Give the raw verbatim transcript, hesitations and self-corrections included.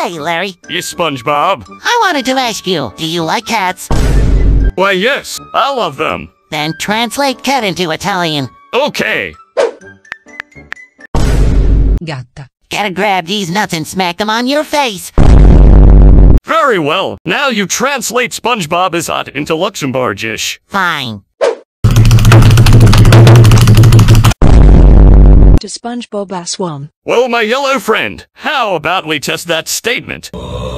Hey, Larry. Yes, SpongeBob. I wanted to ask you, do you like cats? Why, yes, I love them. Then translate cat into Italian. Okay. Gatta. Gotta grab these nuts and smack them on your face. Very well. Now you translate SpongeBob as hot into Luxembourgish. Fine. To SpongeBob as one. Well, my yellow friend, how about we test that statement?